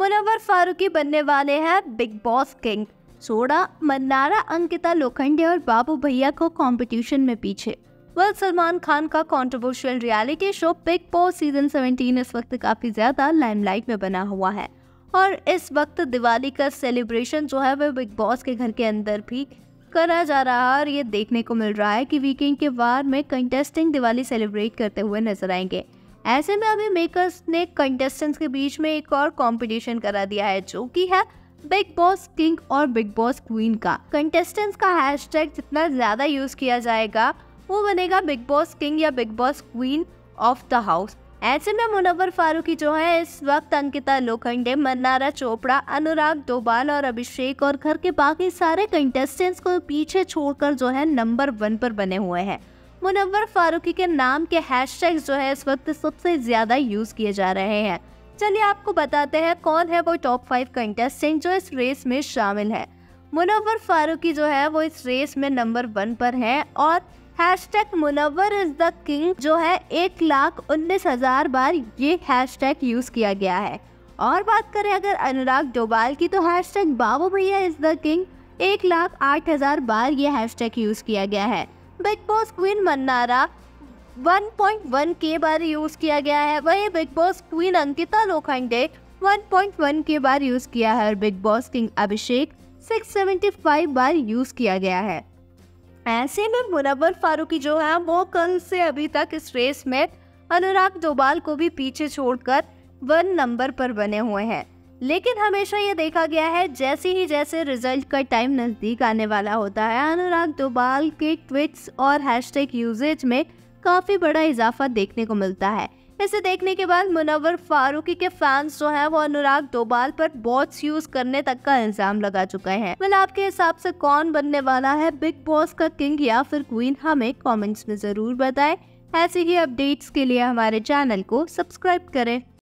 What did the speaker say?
मुनव्वर फारूकी बनने वाले हैं बिग बॉस किंग। सोडा, मन्नारा, अंकिता लोखंडे और बाबू भैया को कंपटीशन में पीछे। सलमान खान का controversial reality show Bigg Boss season 17 इस वक्त काफी ज्यादा लाइमलाइट में बना हुआ है और इस वक्त दिवाली का सेलिब्रेशन जो है वह बिग बॉस के घर के अंदर भी करा जा रहा है और ये देखने को मिल रहा है कि वीकेंड के वार में कंटेस्टेंट दिवाली सेलिब्रेट करते हुए नजर आएंगे। ऐसे में अभी मेकर्स ने कंटेस्टेंट्स के बीच में एक और कंपटीशन करा दिया है जो कि है बिग बॉस किंग और बिग बॉस क्वीन का। कंटेस्टेंट्स का हैशटैग जितना ज्यादा यूज किया जाएगा वो बनेगा बिग बॉस किंग या Bigg Boss queen of the house. ऐसे में मुनव्वर फारूकी जो है इस वक्त अंकिता लोखंडे, मन्नारा चोपड़ा, अनुराग डोभाल और अभिषेक और घर के बाकी सारे कंटेस्टेंट्स को पीछे छोड़कर जो है नंबर 1 पर बने हुए हैं। मुनव्वर फारूकी के नाम के हैशटैग्स जो है इस वक्त सबसे ज्यादा यूज किए जा रहे हैं। चलिए आपको बताते हैं कौन है वो टॉप 5 कंटेस्टेंट जो इस रेस में शामिल है। मुनव्वर फारूकी जो है वो इस रेस में नंबर 1 पर है और hashtag Munawar is the king जो है 1,19,000 बार ये हैशटैग यूज किया गया है। और बात करें अगर अनुराग डोभाल की तो हैशटैग बाबू भैया इज द किंग 1,08,000 बार ये हैशटैग यूज किया गया है। बिग बॉस क्वीन मन्नारा 1.1 के बार यूज किया गया है। वही Bigg Boss queen Ankita Lokhande 1.1 के बार यूज किया है और बिग बॉस किंग अभिषेक 675 बार यूज किया गया है। ऐसे में मुनव्वर फारूकी जो है वो कल से अभी तक इस रेस में अनुराग डोभाल को भी पीछे छोड़कर 1 नंबर पर बने हुए हैं। लेकिन हमेशा ये देखा गया है जैसे रिजल्ट का टाइम नजदीक आने वाला होता है अनुराग डोभाल के ट्वीट्स और हैशटैग यूजेज में काफी बड़ा इजाफा देखने को मिलता है। इसे देखने के बाद मुनव्वर फारूकी के फैंस जो है वो अनुराग डोभाल पर बॉट्स यूज करने तक का इल्जाम लगा चुके हैं। well, आपके हिसाब से कौन बनने वाला है बिग बॉस का किंग या फिर क्वीन, हमें कमेंट्स में जरूर बताएं। ऐसे ही अपडेट्स के लिए हमारे चैनल को सब्सक्राइब करें।